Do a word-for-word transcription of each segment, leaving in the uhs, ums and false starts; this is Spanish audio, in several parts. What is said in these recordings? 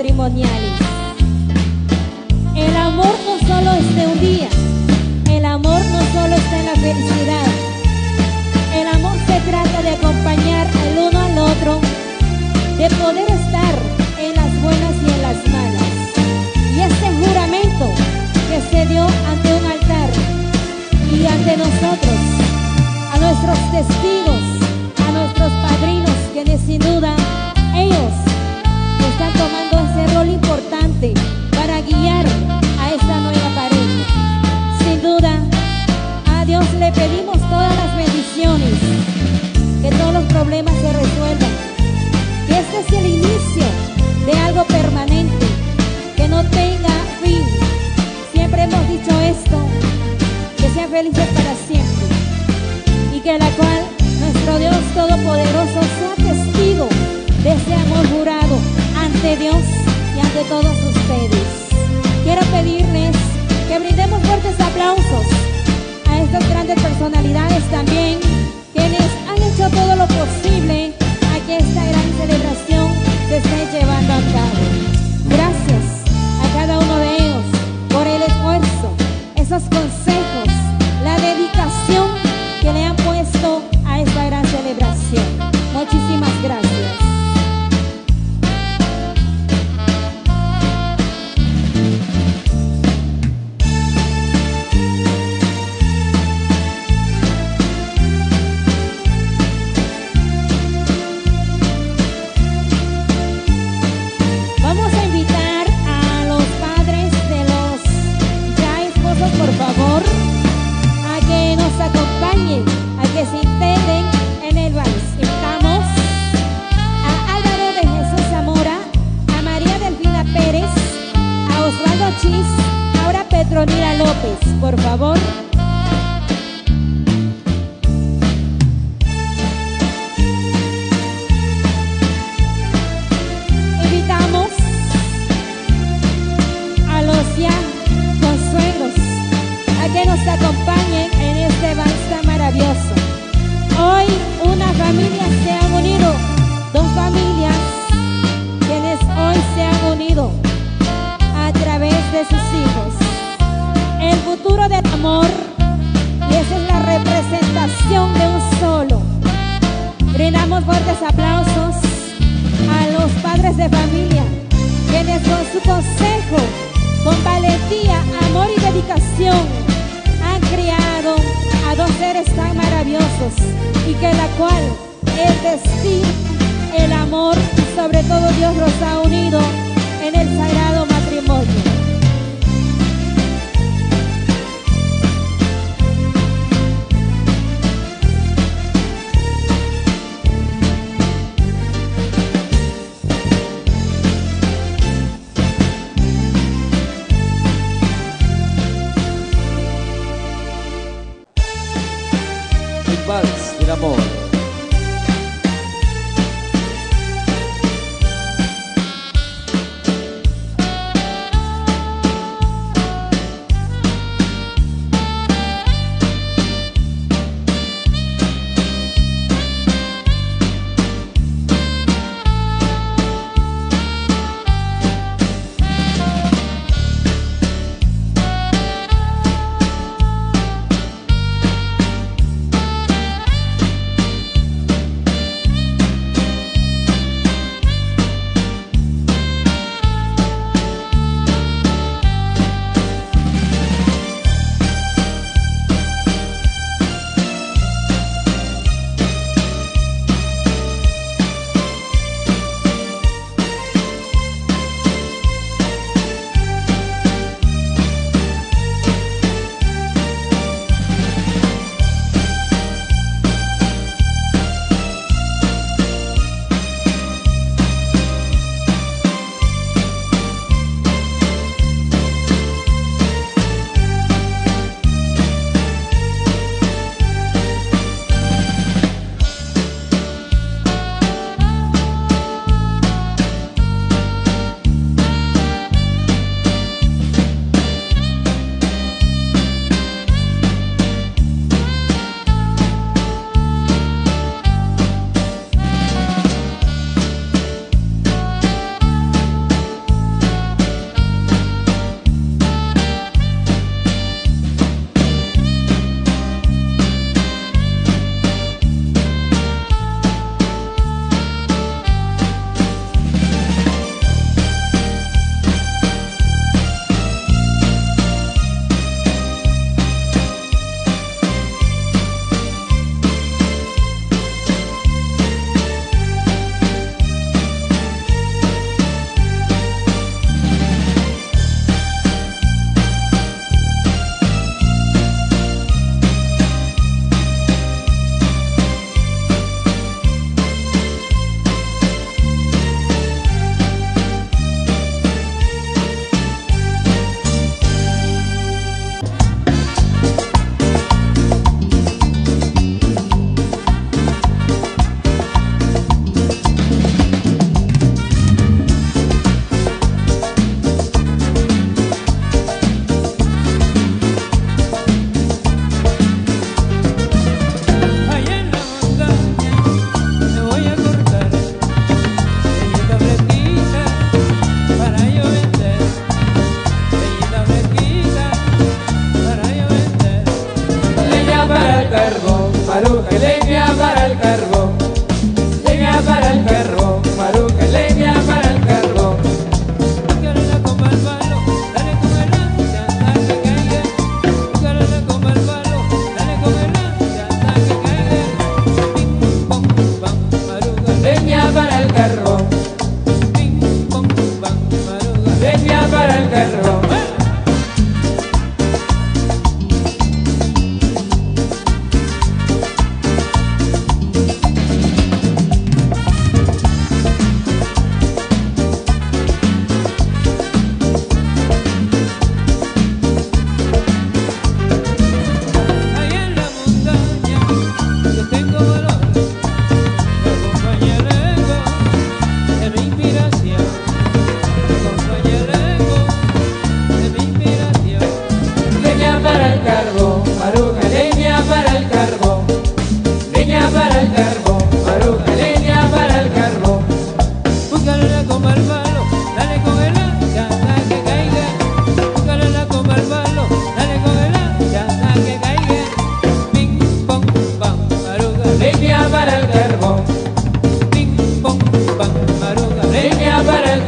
matrimoniales. El amor no solo está un día, el amor no solo está en la felicidad. El amor se trata de acompañar al uno al otro, de poder estar en las buenas y en las malas. Y este juramento que se dio ante un altar y ante nosotros, a nuestros testigos, a nuestros padrinos, quienes sin duda ellos están tomando ese rol importante para guiar a esta nueva pareja. Sin duda, a Dios le pedimos todas las bendiciones, que todos los problemas se resuelvan, que este es el inicio de algo permanente, que no tenga fin. Siempre hemos dicho esto, que sean felices para siempre, y que la cual nuestro Dios Todopoderoso sea testigo de ese amor jurado ante Dios y ante todos ustedes. Quiero pedirles que brindemos fuertes aplausos a estas grandes personalidades también, quienes han hecho todo lo posible a que esta gran celebración se esté llevando a cabo. Gracias a cada uno de ellos por el esfuerzo, esos consejos, la dedicación que le han puesto a esta gran celebración. Muchísimas gracias. Ahora Petronila López, por favor. Invitamos a los ya consuegros a que nos acompañen en este vals tan maravilloso. Hoy una familia se han unido, dos familias quienes hoy se han unido a través de sus hijos. El futuro del amor, y esa es la representación de un solo. Brindamos fuertes aplausos a los padres de familia, quienes con su consejo, con valentía, amor y dedicación han criado a dos seres tan maravillosos, y que la cual el destino, el amor y sobre todo Dios los ha unido en el sagrado matrimonio. El vals del amor.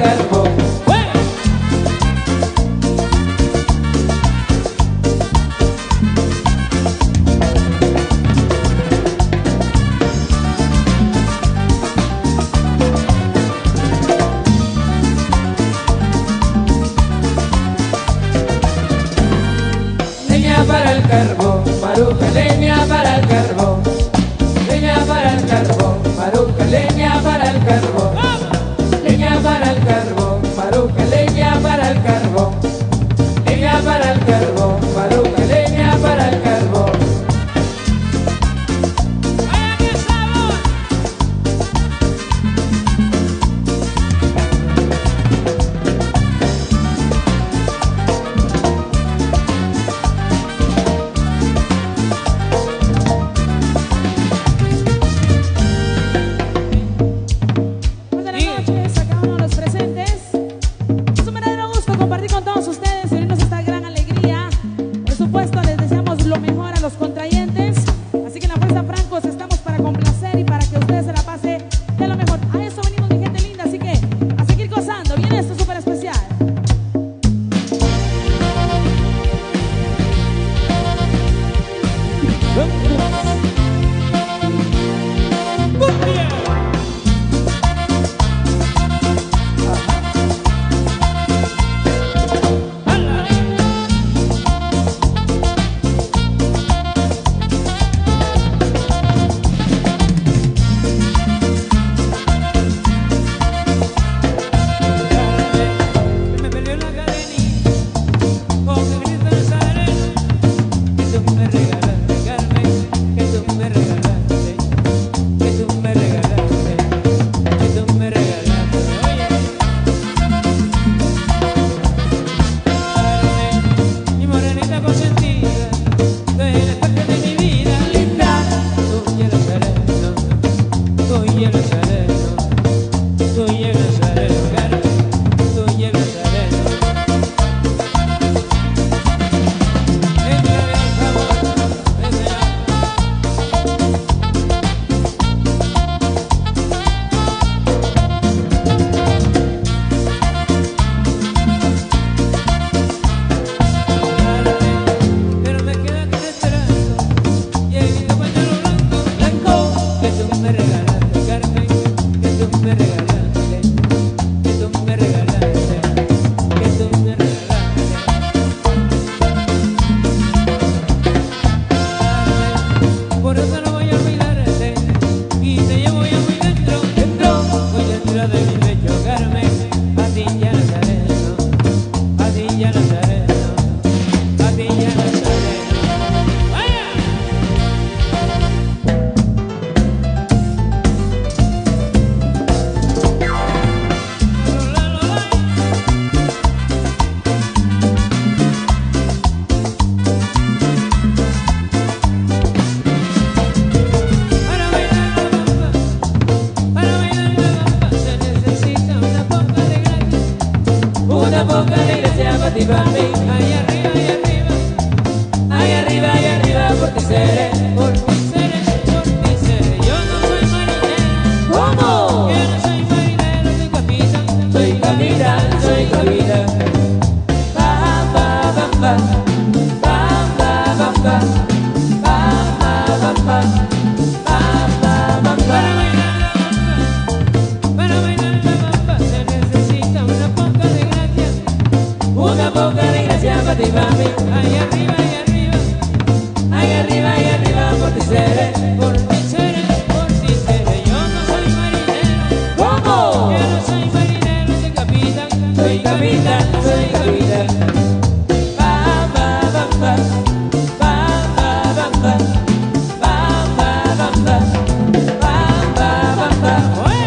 carbón. Leña para el carbón, Maruja, leña para el carbón. Leña para el carbón, Maruja, leña para el carbón. Leña para el carbón, Maruja, leña para el carbón. Leña para el carbón, Maruja, leña para el carbón. ¡Vaya qué sabor! Buenas noches a cada uno de los presentes. Es un verdadero gusto compartir con todos ustedes y unirnos a esta gran alegría. Por supuesto, les deseamos lo mejor a los contrayentes. Así que en la Fuerza Francos estamos para complacer y para que ustedes se la pase de lo mejor. A eso venimos, mi gente linda. Así que a seguir gozando. Viene esto súper especial. Me peleó la cadenita con el Cristo Nazareno, que tú me regalaste, Carmen, que tú me regalaste, que tú me regalaste, que tú me regalaste. Oye, Carmen, mi morenita consentida, tú eres la parte de mi vida, linda. Tú hielo sereno, tú hielo sereno, tú hielo sereno, Carmen. Tú hielo sereno, entra en el sabor de verano. Pero me quedaste esperando y he visto pañuelo blanco, blanco, que tú me regalaste, Carmen, que tú me regalaste, que tú me regalaste, que tú me regalaste. Por eso no voy a olvidarte y te llevo ya muy dentro, dentro, muy dentro de mi pecho, Carmen, a ti ya Nazareno, a ti ya Nazareno, a ti ya Nazareno. ¡Vaya! Para bailar la bamba, para bailar la bamba se necesita una poca de gracia, una poca de gracia para ti, para mí. Ahí arriba, ahí arriba, ahí arriba, ahí arriba, por ti seré, por ti seré, por ti seré. Yo no soy marinero, ¿Cómo? yo no soy marinero, soy capitán, Soy capitán, soy capitán. Bam, bam, bam, bam. Bam, bam, bam, bam. Bam, bam, bam, bam. Bam, bam, bam, Para bam. bailar la bamba, para bailar la bamba se necesita una poca de gracia, Una poca de gracia para ti, para mí. ahí arriba, ahí arriba, Ahí arriba, ahí arriba, por ti seré. por ti seré, por ti seré. Yo no soy marinero, ¿Cómo? yo no soy marinero, soy capitán, Soy capitán, soy capitán. Bam, bam, bam, bam. Bam, bam, bam, bam. Bam, bam, bam, bam. Bam, bam, bam, bam.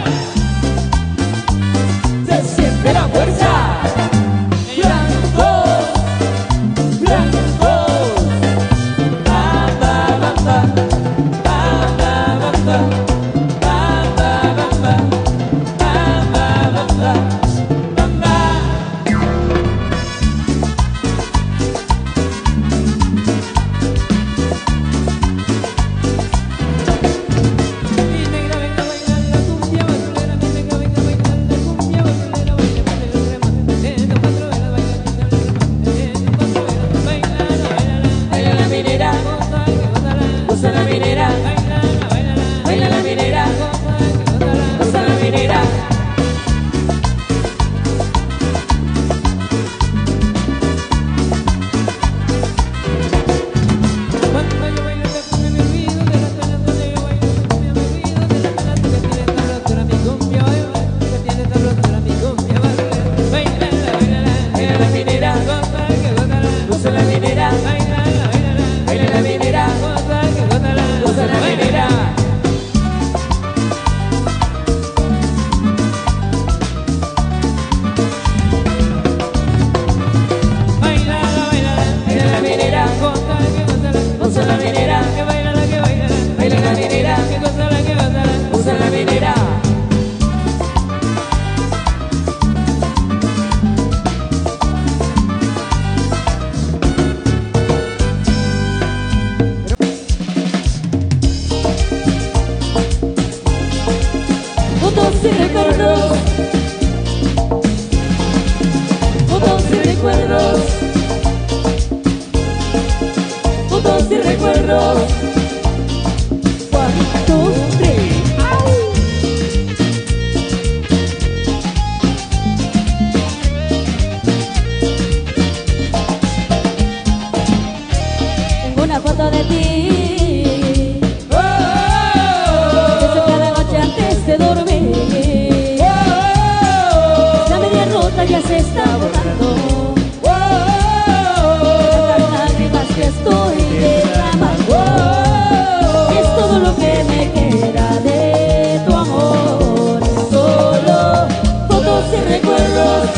Se siente la fuerza. Blancos, blancos. Bam, bam, bam, bam. Bam, bam, bam, bam. Bam, bam, bam, bam. Bam, bam, bam, bam. Bam, bam. de ti. Oh, oh, Pienso cada noche antes de dormir. oh, La media nota ya se está borrando. oh, oh, Las lágrimas que estoy derramando es todo lo que me queda de tu amor. Solo fotos y recuerdos,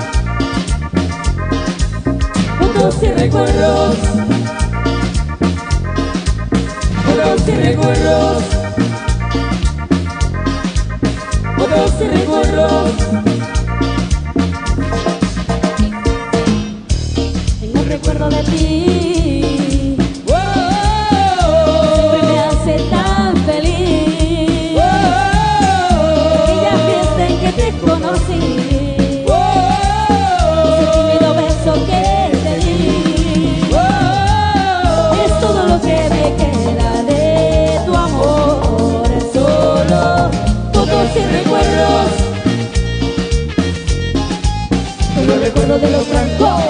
fotos y recuerdos, fotos y recuerdos, fotos y recuerdos. Tengo un recuerdo de ti, oh, oh, siempre me hace tan feliz. Aquella fiesta en que te conocí, ese tímido beso que te di, es todo lo que me queda de tu amor. Solo fotos y recuerdos, solo recuerdo de los blancos.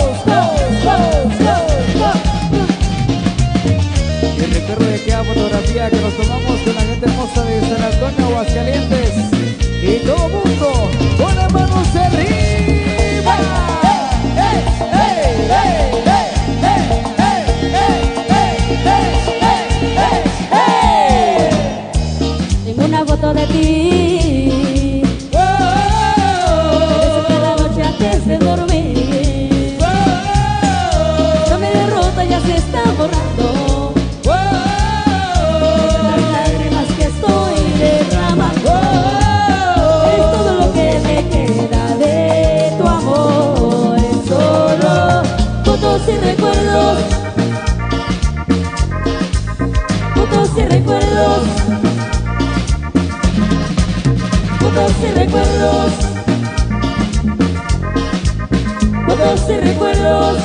y recuerdo de aquella fotografía que nos tomamos con la gente hermosa de San Antonio, Aguascalientes. Y todo mundo con las manos arriba. ¡Hey, hey, hey, hey, hey, hey, hey, hey, hey, hey, hey! Tengo una foto de ti, Oh, oh, beso cada noche antes de dormir. oh, No me derrota, ya se está borrando. oh, oh, Las lágrimas que estoy derramando es todo lo que me queda de tu amor. Solo fotos y recuerdos, fotos y recuerdos, fotos y recuerdos, fotos y recuerdos,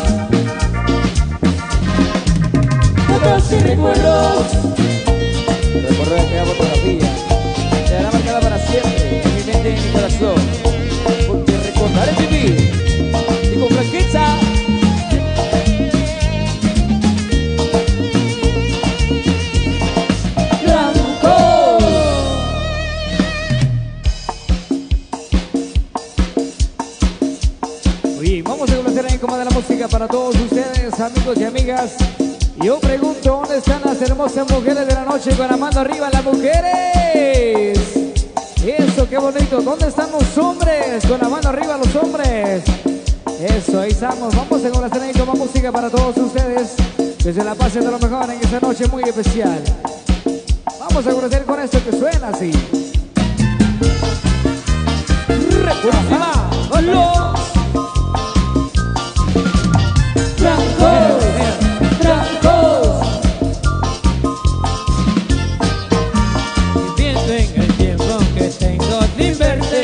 fotos y recuerdos. Recuerdo de aquella fotografía, quedará marcada para siempre en mi mente y en mi corazón, porque recordaré vivir y con franqueza. Blanco. Oye, vamos a conocer ahí como de la música para todos ustedes, amigos y amigas. Yo pregunto, ¿dónde están las hermosas mujeres de la noche con la mano arriba, las mujeres? Eso, qué bonito. ¿Dónde están los hombres? Con la mano arriba los hombres. Eso, ahí estamos. Vamos a conocer ahí como música para todos ustedes. Que se la pasen de lo mejor en esta noche muy especial. Vamos a conocer con esto que suena así. Recuerda, los Francos, francos, Y pienso en el tiempo que tengo sin verte,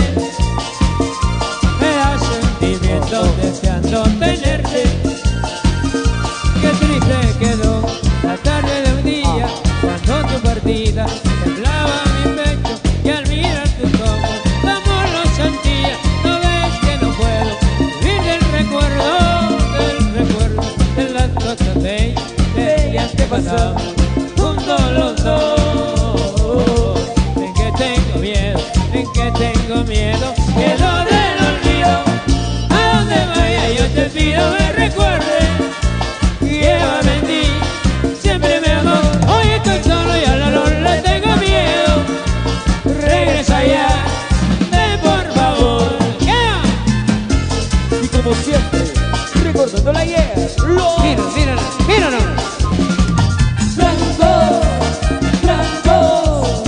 me da sentimiento deseando tenerte. Qué triste quedó la tarde de un día cuando tu partida temblaba mi pecho y al mirar tus ojos tu amor lo sentía. No ves que no puedo vivir del recuerdo, del recuerdo de las cosas bellas, bellas que pasamos juntos los dos. En que tengo miedo, en que tengo miedo, miedo del olvido. A donde vaya yo te pido me recuerdes. Llévame en ti, siempre mi amor. Hoy estoy solo y al dolor le tengo miedo. Regresa ya, ven por favor. Yeah. y como siempre, recordando la ayer, los Míranos, míranos, míranos. francos, francos.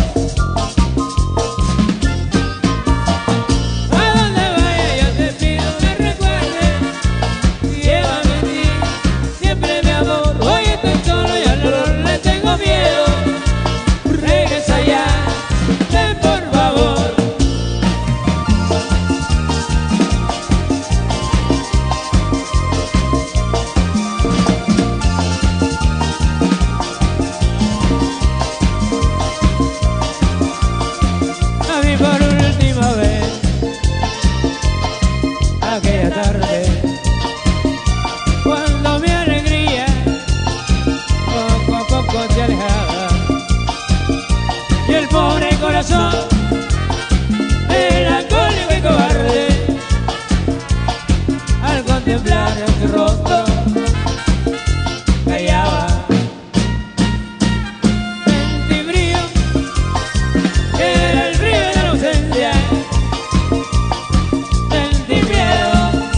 A donde vaya yo te pido me recuerdes. Llévame en ti, siempre mi amor. Hoy estoy solo y al dolor le tengo miedo. Regresa ya, ven por favor. A mí por última vez, aquella tarde, cuando mi alegría poco a poco corazón, melancólico y cobarde, al contemplar en tu rostro, callaba. Sentí frío, que era el frío de la ausencia. Sentí miedo,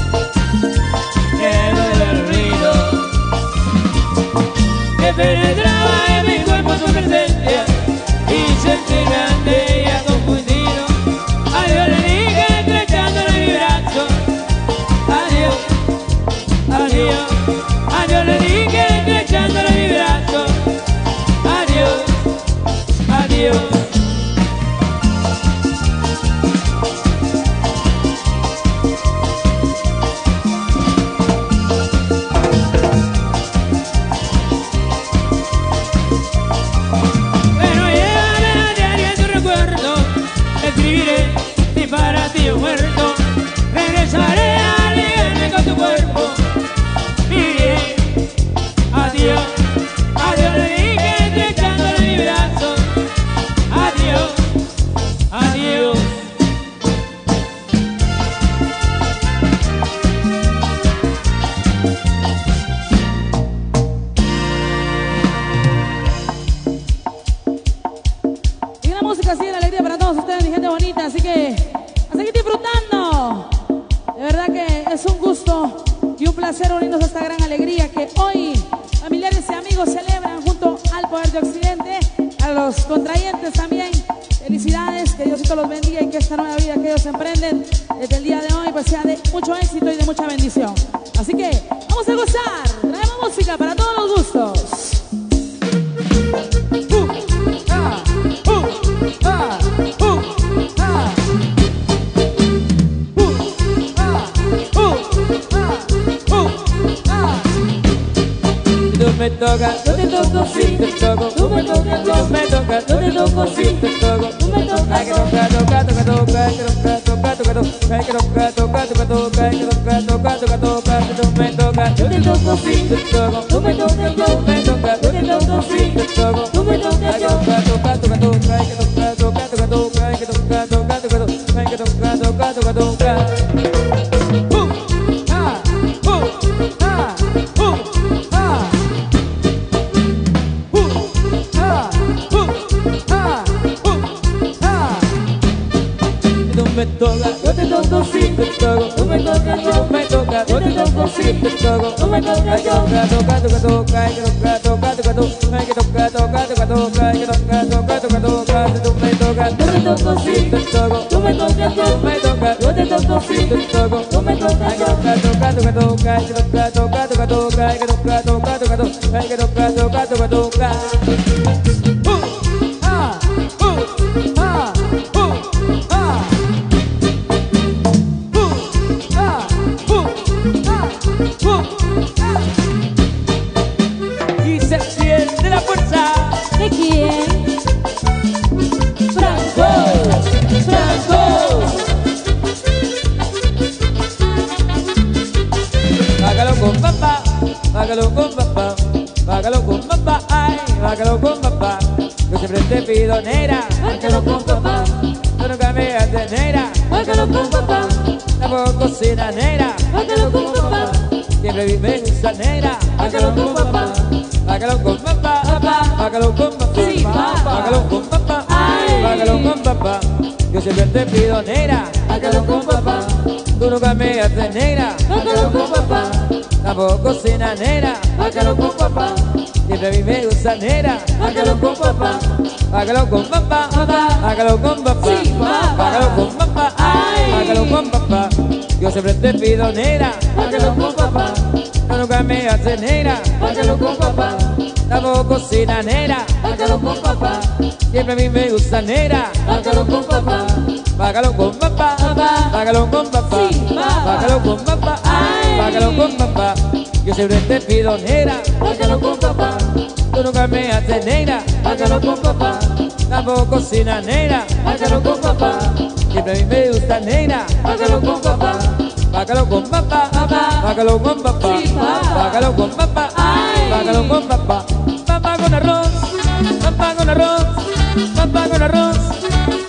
miedo del olvido, que penetraba en mi cuerpo su presencia. Y sentí grande y confundido. Adiós le dije estrechándole mi brazo. Adiós, adiós, adiós le dije estrechándole mi brazo. Adiós, adiós. Para ti he muerto, regresaré a ligarme con tu cuerpo. Mi bien, adiós, adiós le dije estrechándole mi brazo. Adiós, adiós. Y la música sigue la alegría para todos ustedes, mi gente bonita, así que a seguir disfrutando. De verdad que es un gusto y un placer unirnos a esta gran alegría que hoy familiares y amigos celebran junto al Poder de Occidente. A los contrayentes también, felicidades, que Diosito los bendiga y que esta nueva vida que ellos emprenden desde el día de hoy pues sea de mucho éxito y de mucha bendición. Así que vamos a gozar, traemos música para todos los gustos. Me toca, yo te toco, sí, te toco. Tú me tocas, yo me toca, yo te toco, sí, te toco. Tú me tocas, que toca, toca, toca, toca, que toca, toca, toca, toca, que toca, toca, toca, toca, que toca, toca, toca, toca, que tú me tocas, yo te toco, sí, te toco. Tú me tocas, yo me toca, yo te toco, sí, te toco. Tú me tocas, que toca, toca, toca, toca, que toca, toca, toca, toca, que toca, toca, toca, toca, que toca, toca, toca, toca. Me toca, yo te toco, sí, te toco. Tú me tocas, yo me toca, yo te toco, sí, te toco. Tú me tocas, yo me toca, toca, toca, que toca, toca, toca, toca, que toca, toca, toca, toca, que toca, toca, toca, toca, tú me tocas, yo te toco, sí, te toco. Tú me tocas, yo me toca, yo te toco, sí, te toco. Tú me tocas, que toca, toca, toca, toca, que toca, toca, toca, toca, que toca, toca, toca, toca, que toca, toca, toca, toca. Y se siente la fuerza. ¿De quién? Franco, Franco. Hágalo con papá, hágalo con papá, hágalo con papá, ay, hágalo con papá. Yo siempre te pido negra, hágalo con papá. Tú nunca me haces negra, hágalo con papá. Tampoco cocina negra, hágalo con papá. Siempre vive en esa negra, hágalo con papá. Hágalo con papá, hágalo con papá, Sí, papá. hágalo con papá, Ay. hágalo con papá. Yo siempre te pido negra, hágalo con papá. Tú nunca me haces negra, hágalo con papá. Tampoco cocina negra, hágalo con papá. Siempre vive usa negra, hágalo con papá. Hágalo con papá, hágalo con papá, Sí, papá. hágalo con papá, Ay. hágalo con papá. Yo siempre te pido negra, hágalo con papá. Tú nunca me haces negra, hágalo con papá. Tampoco cocina negra, hágalo con papá. Siempre a mí me gusta negra, hágalo con papá. Hágalo con papá, hágalo con papá, Sí, papá. hágalo con papá, Ay. hágalo con papá. Yo siempre te pido negra, hágalo con papá. Tú nunca me haces negra, hágalo con papá. Tampoco cocina negra, hágalo con papá. Siempre a mí me gusta negra, hágalo con papá. Hágalo con papá, hágalo con papá, Sí, papá. hágalo con papá, Ay. hágalo con papá. Papá con arroz, papá con arroz, papá con arroz,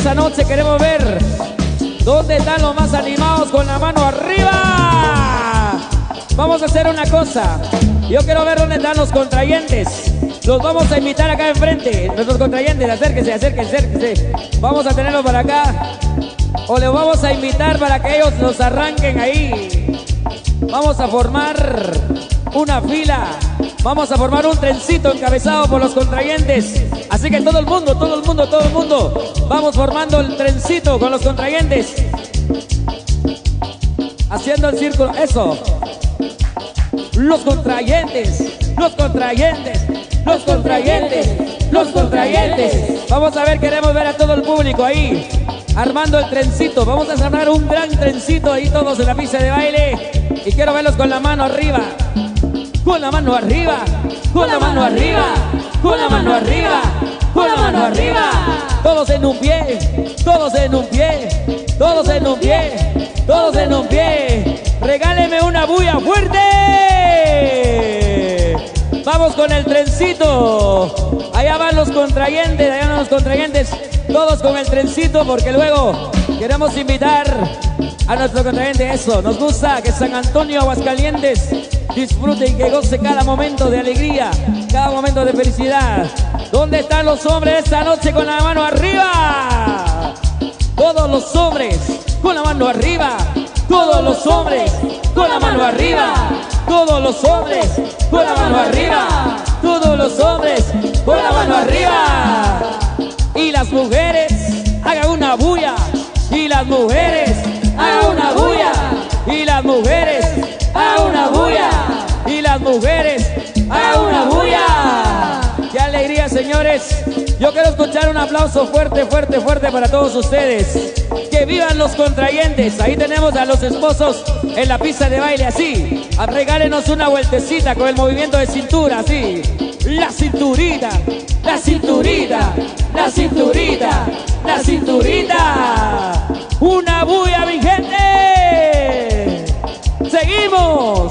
esta noche queremos ver dónde están los más animados con la mano arriba. Vamos a hacer una cosa. Yo quiero ver dónde están los contrayentes. Los vamos a invitar acá enfrente. Nuestros contrayentes, acérquense, acérquense, acérquense. Vamos a tenerlos para acá. O les vamos a invitar para que ellos nos arranquen ahí. Vamos a formar una fila. Vamos a formar un trencito encabezado por los contrayentes. Así que todo el mundo, todo el mundo, todo el mundo, vamos formando el trencito con los contrayentes. Haciendo el círculo, eso. Los contrayentes, los contrayentes, los contrayentes, los contrayentes. Vamos a ver, queremos ver a todo el público ahí, armando el trencito. Vamos a armar un gran trencito ahí todos en la pista de baile. Y quiero verlos con la mano arriba. Con la mano arriba, con la mano arriba, con la mano arriba, con la mano arriba. Todos en un pie, todos en un pie, todos en un pie, todos en un pie. Regáleme una bulla fuerte. Vamos con el trencito. Allá van los contrayentes, allá van los contrayentes. Todos con el trencito porque luego queremos invitar a nuestro contrayente. Eso, nos gusta que San Antonio, Aguascalientes, disfrute y que goce cada momento de alegría, cada momento de felicidad. ¿Dónde están los hombres esta noche con la mano arriba? Todos los hombres con la mano arriba. Todos los hombres con la mano arriba. Todos los hombres con la mano arriba. Todos los hombres con la mano arriba. Y las mujeres hagan una bulla. Y las mujeres hagan una bulla. Y las mujeres hagan una bulla. Y las mujeres hagan una bulla. ¡Qué alegría, señores! Yo quiero escuchar un aplauso fuerte, fuerte, fuerte para todos ustedes. ¡Que vivan los contrayentes! Ahí tenemos a los esposos en la pista de baile, así. Regálenos una vueltecita con el movimiento de cintura, así. La cinturita, la cinturita, la cinturita, la cinturita. ¡Una bulla, mi gente! ¡Seguimos!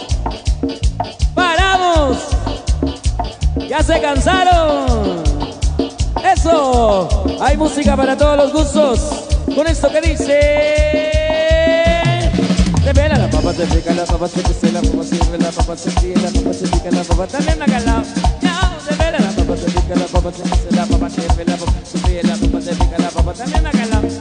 ¡Paramos! ¡Ya se cansaron! ¡Eso! Hay música para todos los gustos. Con esto que dice... Se pela la papa, se pica la papa, se pisa la papa, se pela la papa, se pilla la papa, se pica la papa. También acá al lado. Se pela la papa, se pica la papa, se pisa la papa, se pela la papa, se pilla la papa, se pica la papa. También acá al lado.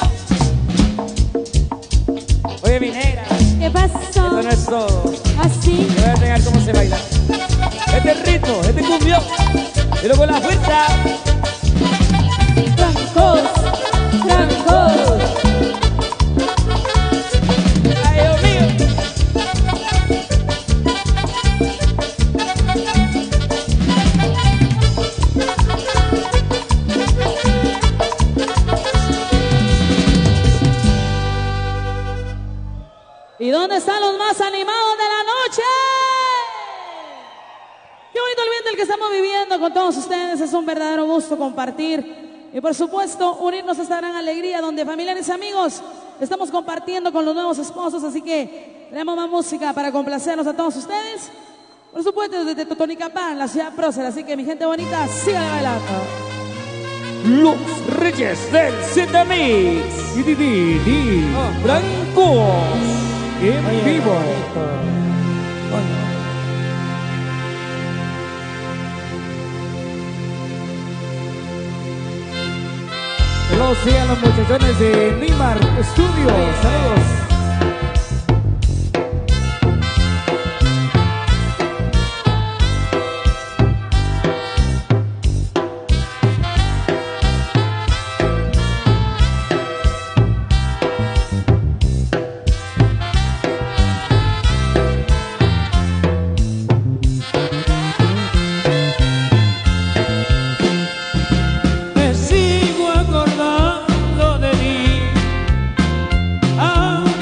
Oye, mi negra. ¿Qué pasó? Esto no es todo. Así. Te voy a enseñar cómo se baila. Este es ritmo, este es cumbión. Y luego la fuerza. Trancos, trancos. Ay, Dios mío. ¿Y dónde están los más animados de la noche? Qué bonito el ambiente el que estamos viviendo con todos ustedes. Es un verdadero gusto compartir y por supuesto unirnos a esta gran alegría donde familiares y amigos estamos compartiendo con los nuevos esposos. Así que tenemos más música para complacernos a todos ustedes. Por supuesto desde Totonicapán, la ciudad próspera. Así que mi gente bonita, síganle bailando. Los Reyes del Cita Mix. Y di, di, di. Brancos. En vivo. Saludos sí, a los muchachones de Nimar Studios. Saludos. Me sigo acordando de ti, aunque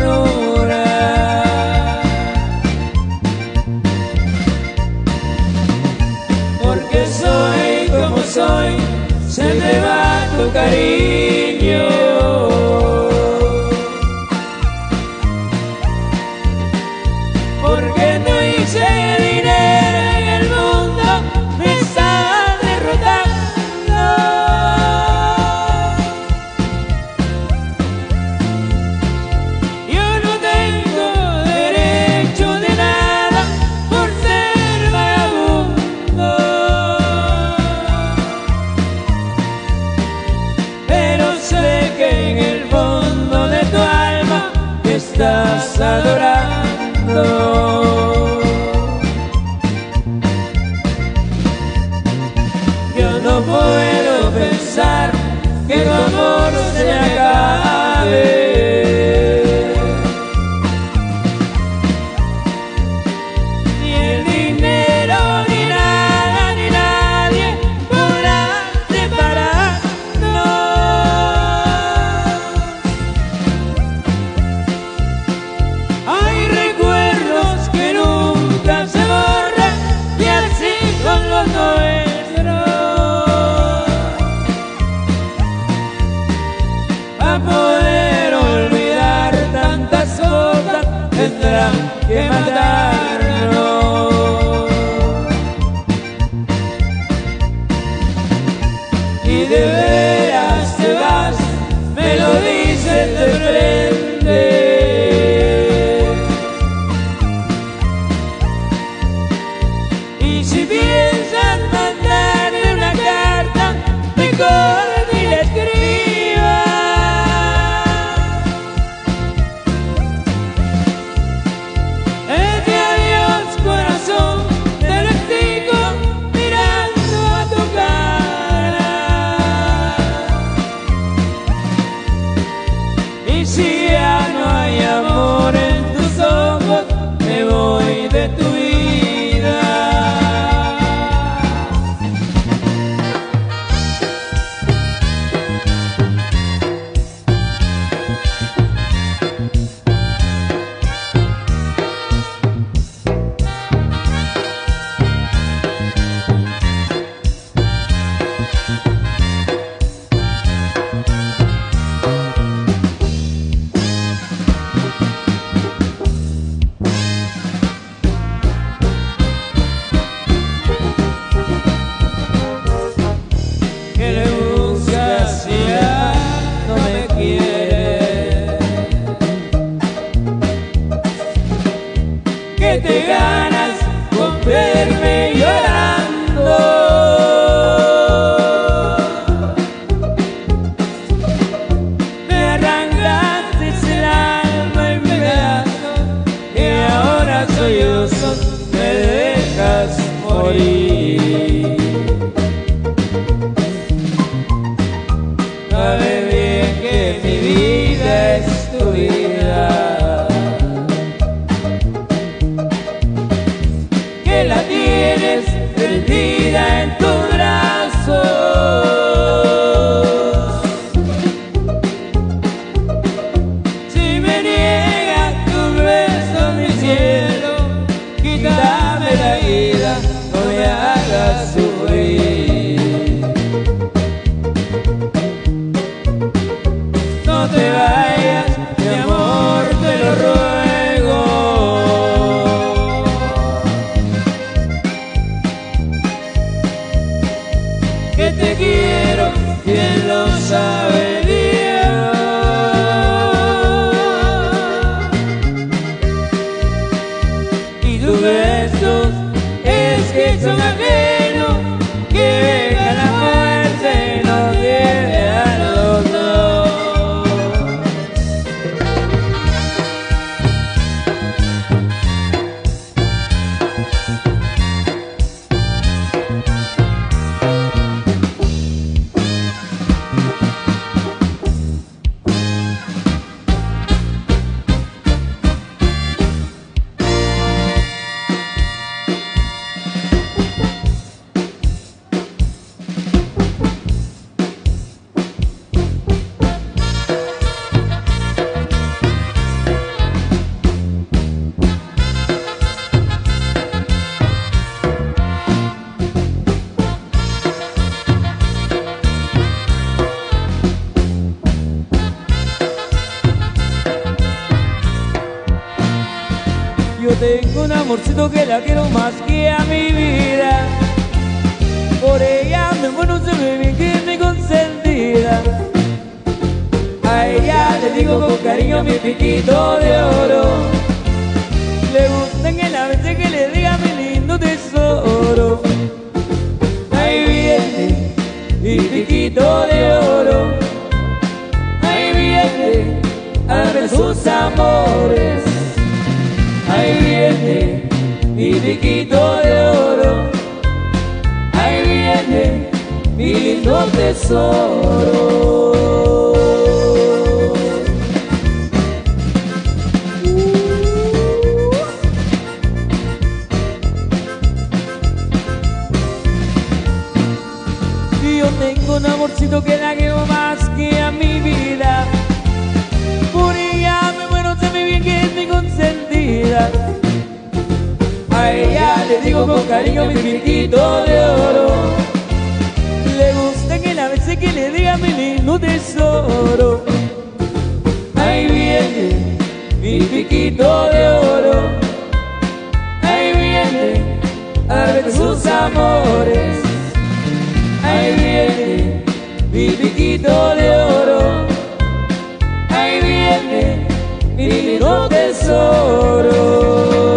ternura. Porque soy como soy, se me va tu cariño. Porque no hice dinero en el mundo, me está derrotando. Yo no tengo derecho de nada por ser vagabundo, pero sé que en el fondo de tu alma me estás adorando. Yo no puedo pensar que tu amor se acabe, ni el dinero, ni nada, ni nadie podrá separarnos. Hay recuerdos que nunca se borran, y así son los nuestros. Para poder olvidar tantas cosas tendrán que matarnos. Y de veras te vas, me lo dices de frente. Y si piensas mandarme una carta, mejor ni la escribas. Este adiós, corazón, te lo explico mirando a tu cara. Y si ya no hay amor en tus ojos, me voy de tu vida. ¿Qué le buscas si ya no me quieres? ¿Qué te ganas con verme llorando? Me arrancaste el alma en pedazos y ahora sollozo me dejas morir. Sabe bien que mi vida es tu vida, que la tierra Yo tengo un amorcito que la quiero más que a mi vida. Por ella me muero, se me bien que es mi consentida. A ella le digo con cariño mi piquito de oro. Le gusta que la vez que le diga mi lindo tesoro. Ahí viene mi piquito de oro. Ahí viene a ver sus amores. Ahí viene mi piquito de oro. Ahí viene mi lindo tesoro. Y yo tengo un amorcito que la quiero más que a mi vida. Por ella me muero, sé muy bien que es mi consentida. A ella le digo con cariño mi piquito de oro. Le gusta que la vez que le diga mi lindo tesoro. Ahí viene mi piquito de oro. Ahí viene a ver sus amores. Ahí viene mi piquito de oro. Ahí viene mi lindo tesoro.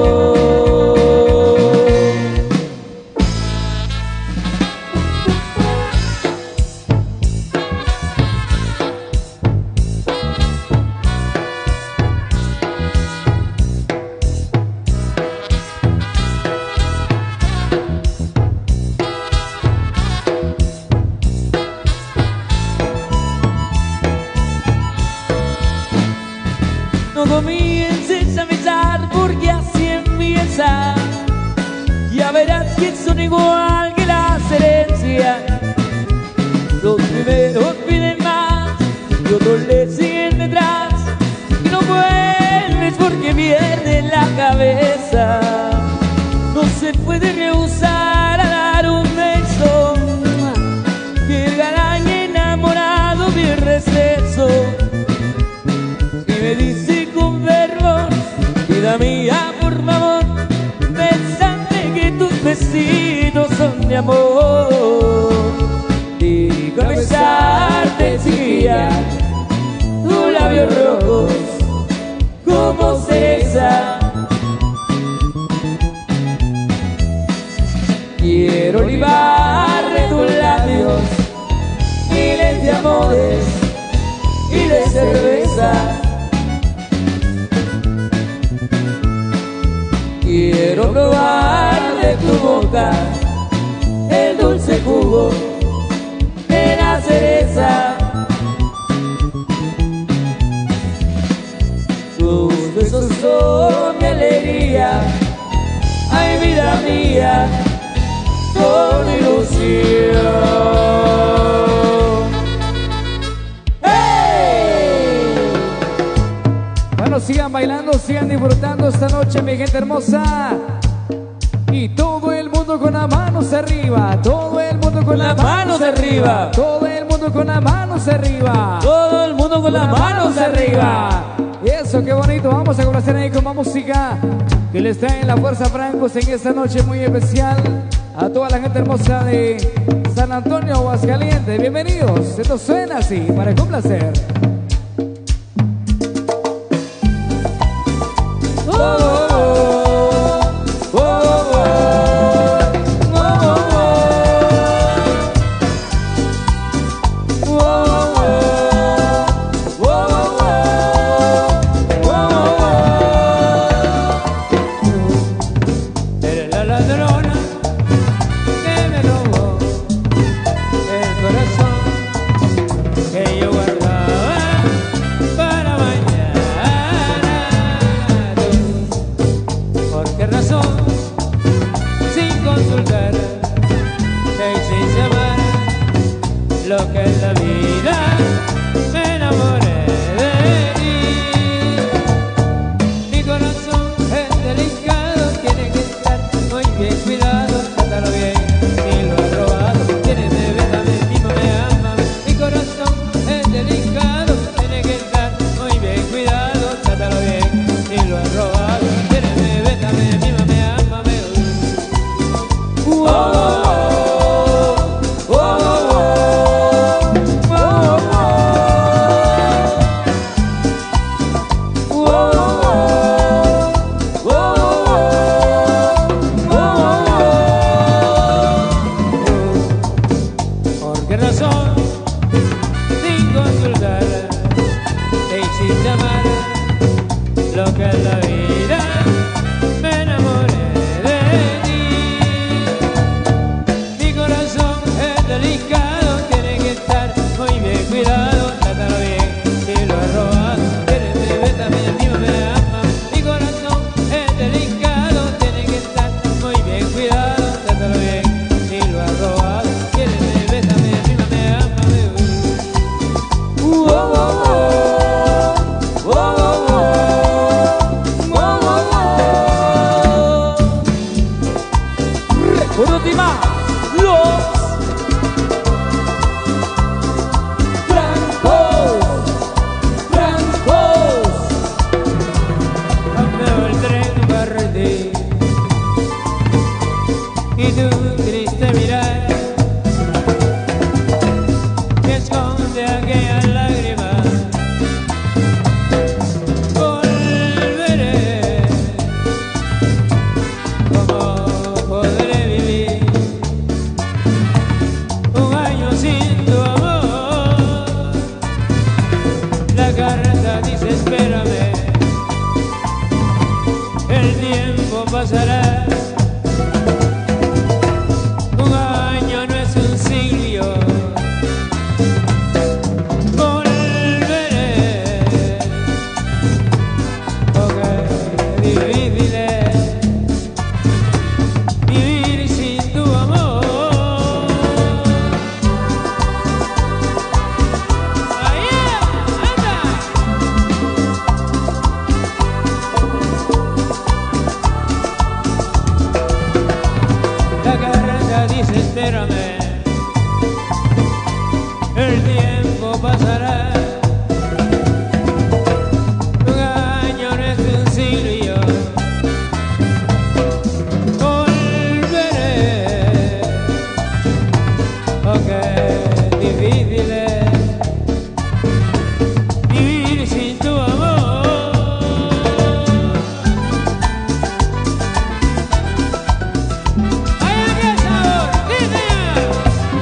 No comiences a besar porque así empieza. Ya verás que son igual que las herencias. Los primeros piden más y otros le siguen detrás. Y no vuelves porque pierden la cabeza. No se puede rehusar a dar un beso. Que el galán enamorado pierde sexo. Y me dice con verbos, vida mía, por favor, pensante que tus besitos son de amor. Y con besarte, chiquilla, tus labios rojos como cereza. Quiero libar de tus labios miles de amores y de cerveza. Quiero probar de tu boca el dulce jugo de la cereza. Tus besos son mi alegría, ay vida mía, con ilusión. ¡Hey! Bueno, sigan bailando, sigan disfrutando esta noche, mi gente hermosa. Y todo el mundo con las manos arriba, todo el mundo con las manos arriba, todo el mundo con las manos arriba, Todo el mundo con las manos arriba. Y eso, qué bonito. Vamos a complacer ahí con más música que les traen la Fuerza Francos en esta noche muy especial. A toda la gente hermosa de San Antonio, Aguascalientes, bienvenidos. Esto suena así, para complacer. Oh, oh, oh, oh, oh, oh, Eres la ladrona que me robó el corazón que yo guardaba difícil es vivir sin tu amor. ¡Ahí, anda! La carta dice espérame, el tiempo pasará. Un año no es un siglo y yo volveré. Oh, qué difícil es vivir sin tu amor. ¡Ay, qué sabor! ¡Sí, señor!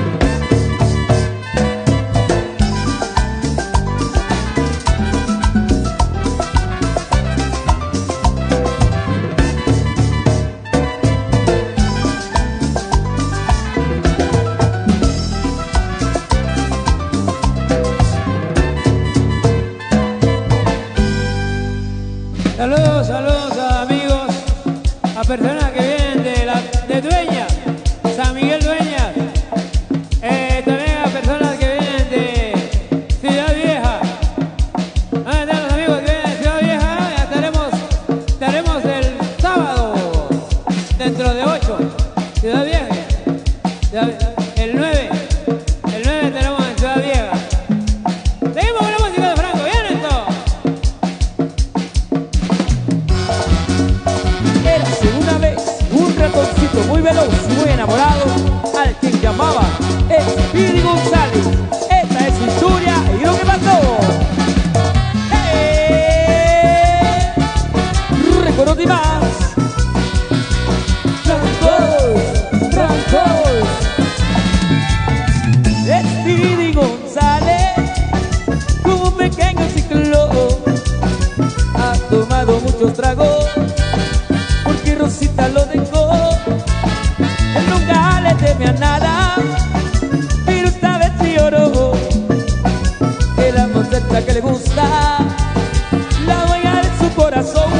Saludos, saludos a amigos, a personas que vienen de, la, de Dueña, San Miguel Dueña, eh, también a personas que vienen de Ciudad Vieja. ¿Dónde están los amigos que vienen de Ciudad Vieja? Ya estaremos, estaremos el sábado, dentro de ocho, Ciudad Vieja, Ciudad- el nueve, el nueve estaremos en Ciudad Vieja. Seguimos con la música de Franco, ¿bien esto? Érase una vez un ratoncito muy veloz y muy enamorado al quien llamaba Speedy González. Esta es su historia y lo que pasó. ¡Eh! Recuerdo de más. Trancos, trancos. Speedy González, como un pequeño ciclón, ha tomado muchos tragos porque Rosita lo dejó. Él nunca le teme a nada, pero esta vez sí lloró. Que la muchacha que le gusta la voy a dar en su corazón.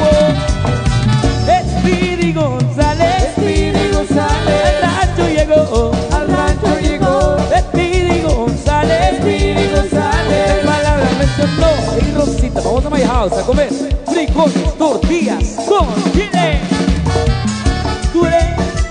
Speedy González, Speedy González, al rancho llegó, al rancho llegó. Speedy González, Speedy González, en palabras mencionó. Y Rosita, vamos a my house a comer frijoles, tortillas con chile. Tú eres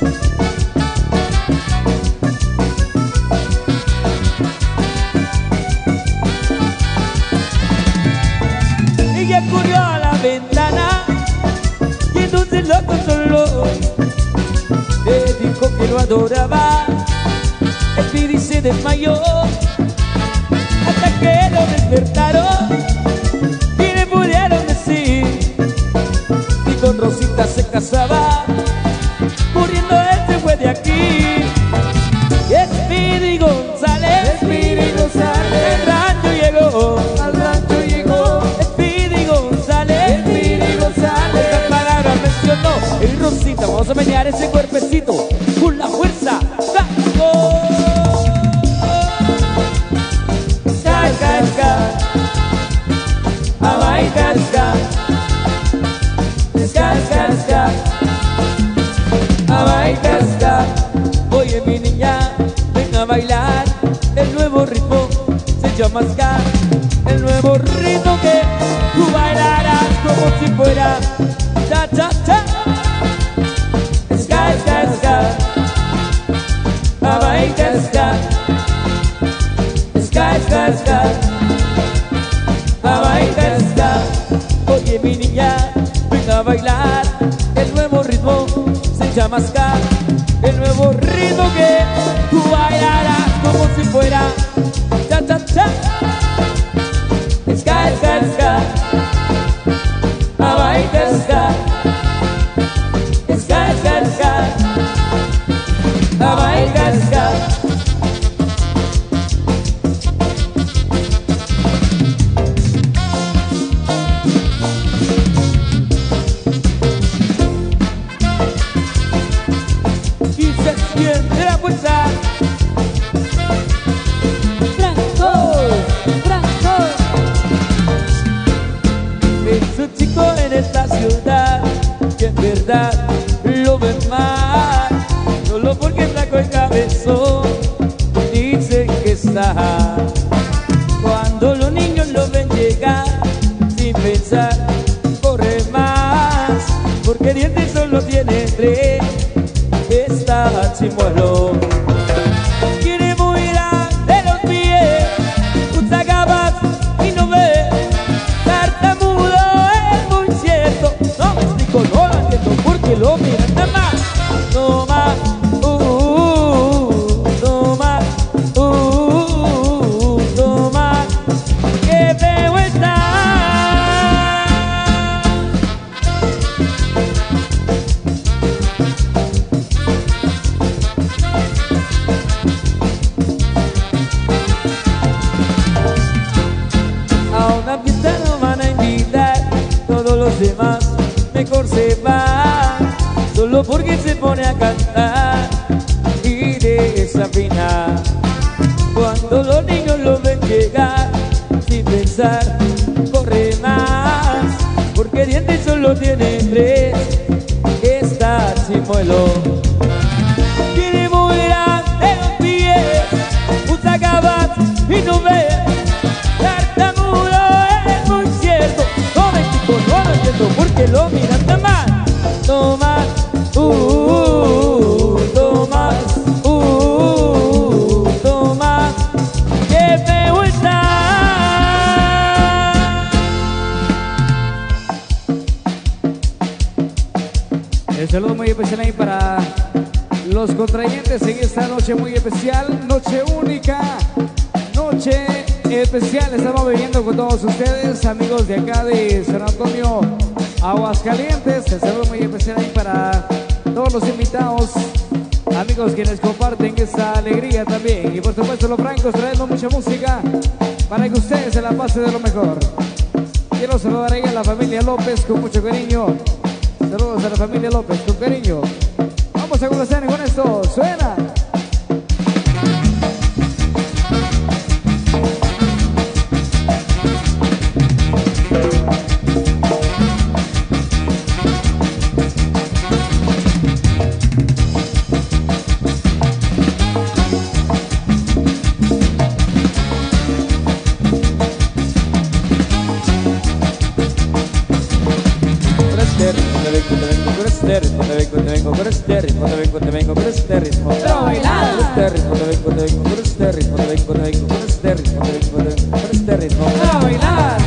ella corrió a la ventana y entonces lo consoló. Le dijo que lo adoraba. Speedy se desmayó hasta que lo despertaron y le pudieron decir y con Rosita se casaba. Corriendo él se fue de aquí. Speedy González, Speedy González, al rancho llegó, al rancho llegó. Speedy González, Speedy González, esta palabra mencionó. Y Rosita, vamos a menear ese cuerpecito con la fuerza. ¡Tango! Ska, ska, ska. Abaita, ska. Ska, ska, ska. Abaita, ska. Oye mi niña, ven a bailar. El nuevo ritmo se llama ska. El nuevo ritmo que tú bailarás como si fuera cha cha cha. Ska, ska, ska. Abaita, ska. Ska, ska, ska. Abaita, ska. Oye mi niña, ven a bailar. El nuevo ritmo se llama ska. El nuevo ritmo que tú bailarás como si fuera cha cha cha. Ska, ska, ska. Abaita, ska. Ska, ska, ska. Abaita, ska. Y se siente la fuerza amistad lo ven mal, solo porque flaco el cabezón dicen que está. Cuando los niños lo ven llegar sin pensar, corre más, porque dientes solo tiene tres, está chimuelo. Quiere bailar de los pies, usa gafas y no ve, tartamudo es muy cierto. No me explico, no lo entiendo, porque lo miran nada más. No más, uh, uh, no más, uh, uh, no más, que feo está. A una fiesta no van a invitar, todos los demás mejor se van, solo porque se pone a cantar y desafina. Cuando los niños lo ven llegar sin pensar, corre más, porque dientes solo tiene tres, está chimuelo. Quiere volar de los pies, usa gafas y no ve, tartamudo es muy cierto. No me explico, no lo entiendo, porque lo miran tan mal. No más, uh, uh, no más, uh, uh, no más, que feo está. El saludo muy especial ahí para los contrayentes en esta noche muy especial, noche única, noche especial. Estamos viviendo con todos ustedes, amigos de acá de San Antonio, Aguascalientes. El saludo muy especial ahí para todos los invitados, amigos quienes comparten esta alegría también. Y por supuesto los francos trayendo mucha música para que ustedes se la pasen de lo mejor. Quiero saludar ahí a la familia López con mucho cariño. Saludos a la familia López con cariño. Vamos a comenzar con esto. Suena. Te vengo por este ritmo, te vengo, te vengo por este ritmo. Pero bailar. Por este ritmo, te vengo, te vengo por este ritmo, te vengo, te vengo por este ritmo, te vengo, te vengo por este ritmo. A bailar.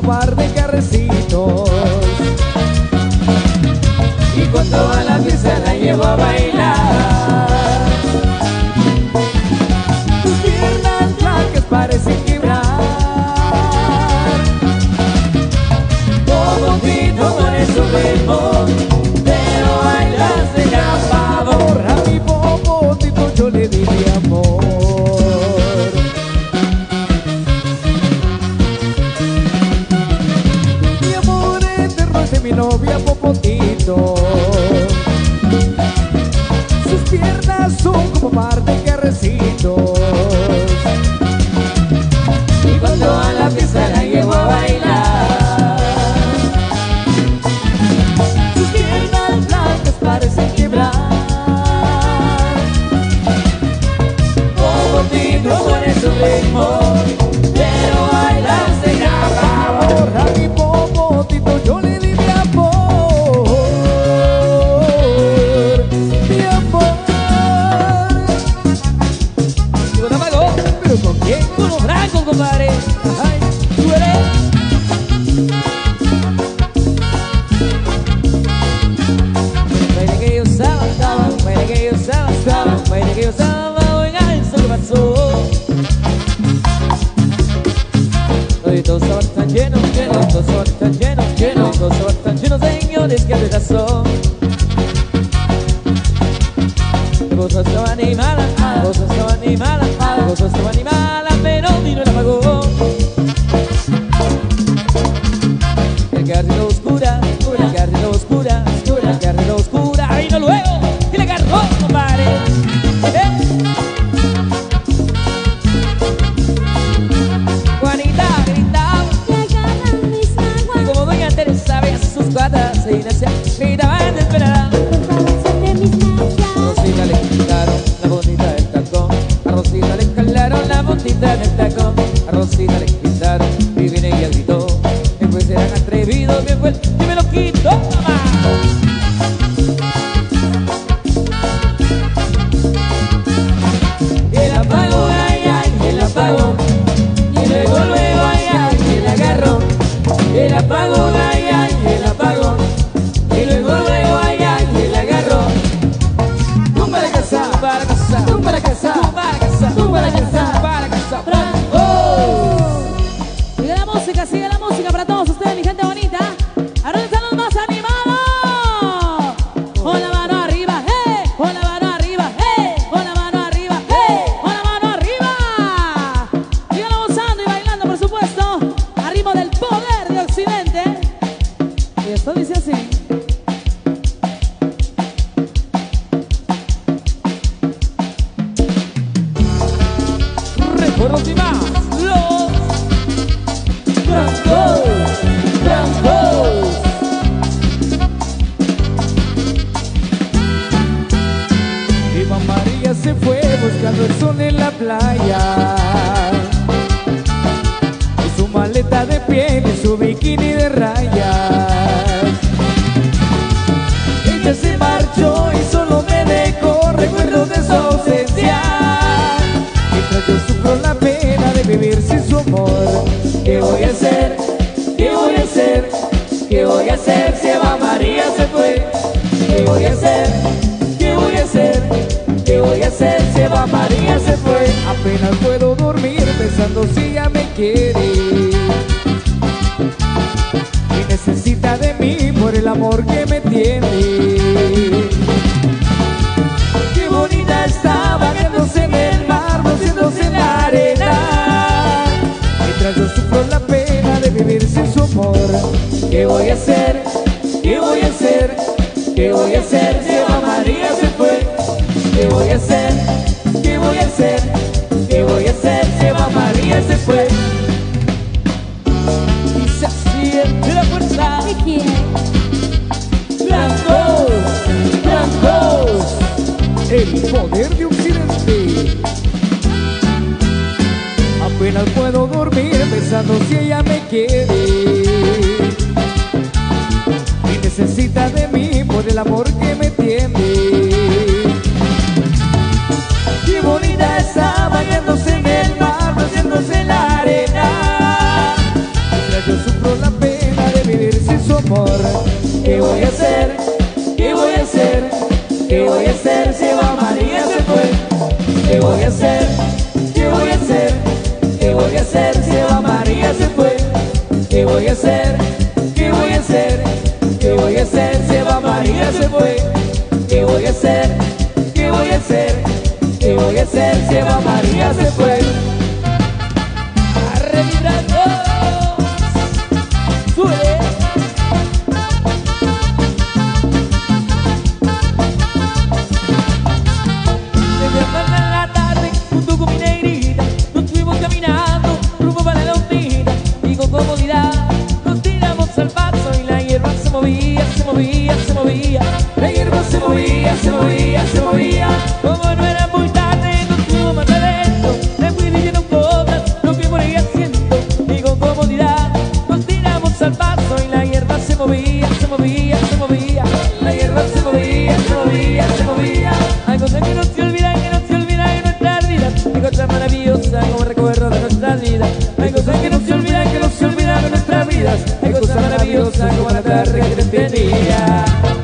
par de carrecitos. Y cuando a la fiesta la llevo a bailar, tus piernas blancas parecen quebrar. Popotito con eso ritmo, pero bailas de gran favor. A mi popotito yo le di mi amor. Mi amor eterno es de mi novia Popotito. Sus piernas son como par de carrecitos. Y cuando a la fiesta la llevo a bailar, sus piernas blancas parecen quebrar. Popotito con su ritmo, pero bailas de gran favor. A mi Popotito yo le di mi amor, mi amor. Yo la pago, pero ¿con quién? Con los blancos, compadre. Ay, tú eres. Baile que yo usaba, estaba, baile que yo usaba, estaba, baile que yo usaba, oiga, eso que pasó. Hoy todos estaban tan llenos, llenos, todos estaban tan llenos, llenos, todos estaban tan llenos, señores, que hace razón. La cosa estaba animada, la cosa estaba animada, la cosa estaba animada, pero vino el apagón. El carrito oscura, el carrito oscura, el carrito oscura, vino luego y le agarró, compadre. ¿Eh? Juanita gritaba, Llegaron mis aguas, como doña Teresa veía sus cuadras y decía, gritaban desesperada. de mis nachas. A Rosita le quitaron la botita del tacón, a Rosita le calaron la botita del tacón, a Rosita le quitaron y viene ella gritó, después eran atrevidos, bien fue y me lo quitó, mamá. El apagón, ay, ay, el apagón, y luego, luego, ay, ay, el agarrón. El apagón, ay, ay, el apagón, y luego, luego, ay, ay, el agarrón. Tumba la casa, para casa, tumba la casa, para casa, tumba la casa, para casa. ¡Oh! Sigue la música, sigue la música para todos ustedes, mi gente bonita. ¿Ahora dónde están los más animados? Con la mano arriba, ¡eh! Con la mano arriba, ¡eh! Con la mano arriba, ¡eh! Con la mano arriba. Síganlo gozando y bailando, por supuesto, a ritmo del poder de Occidente. Y esto dice así. Recuerdos y más, los blancos, blancos. Eva María se fue buscando el sol en la playa, y su maleta de piel y su bikini de rayas. Ella se marchó y solo me dejó recuerdos de su ausencia. Mientras yo sufro la pena de vivir sin su amor, ¿qué voy a hacer? ¿Qué voy a hacer? ¿Qué voy a hacer si Eva María se fue? ¿Qué voy a hacer? ¿Qué voy a hacer? ¿Qué voy a hacer si Eva María se fue? Apenas puedo dormir pensando si ella me quiere y necesita de mí por el amor que me tiene. Qué bonita está bañándose en el mar, rociándose en la arena, mientras yo sufro la pena de vivir sin su amor. ¿Qué voy a hacer? ¿Qué voy a hacer? ¿Qué voy a hacer si Eva María se fue? ¿Qué voy a hacer? ¿Qué voy a hacer? ¿Qué voy a hacer si Eva María se fue? Y se siente la fuerza. ¿Qué quiere? Blancos, blancos, el poder de Occidente. Apenas puedo dormir pensando si ella me quiere y necesita de mí por el amor que me tiene. Qué bonita está bañándose en el mar, rociándose en la arena, mientras yo sufro la amor. ¿Qué voy a hacer? ¿Qué voy a hacer? ¿Qué voy a hacer si Eva María se fue? ¿Qué voy a hacer? ¿Qué voy a hacer? ¿Qué voy a hacer si Eva María se fue? ¿Qué voy a hacer? ¿Qué voy a hacer? ¿Qué voy a hacer si Eva María se fue? ¿Qué voy a hacer? ¿Qué voy a hacer? ¿Qué voy a hacer si Eva María se fue? Arreglando, sube. Desde afuera en la tarde, junto con mi negrita, nos fuimos caminando rumbo para la unida y con comodidad nos tiramos al paso y la hierba se movía, se movía, se movía. La hierba se movía, se movía, se movía. Como no era muy tarde, nos fuimos más adentro. Le fui diciendo cosas, lo que por ahí haciendo y con comodidad nos tiramos al paso y la hierba se movía, se movía, se movía. La hierba se movía, se movía, se movía. Hay cosas que no se olvidan, que no se olvidan en nuestras vidas. Hay cosas maravillosas como recuerdo de nuestras vidas. Hay cosas que no se olvidan, que no se olvidan en nuestras vidas. Hay cosas maravillosas como la tarde que te tenía.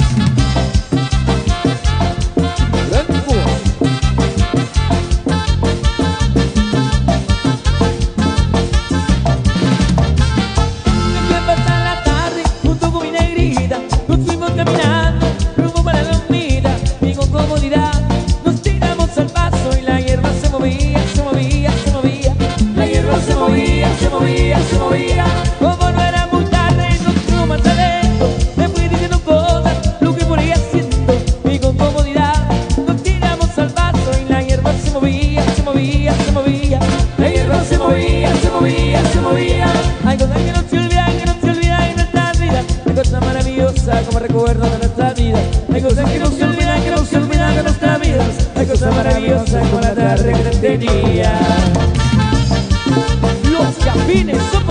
Caminando rumbo para la unida y con comodidad nos tiramos al paso y la hierba se movía, se movía, se movía. La hierba se movía, se movía, se movía. Como no era muy tarde nos fuimos más adentro. Le fui diciendo cosas, lo que por ahí haciendo y con comodidad nos tiramos al paso y la hierba se movía, se movía, se movía. La hierba se movía, se movía, se movía. Hay cosas que no se olvidan, que no se olvidan en nuestras vidas. Hay cosas maravillosas como recuerdo de nuestra vida. Hay cosas que no se olvidan, que no se olvidan de nuestras vidas. Hay cosas maravillosas como la tarde que te tenía. Los Chapines son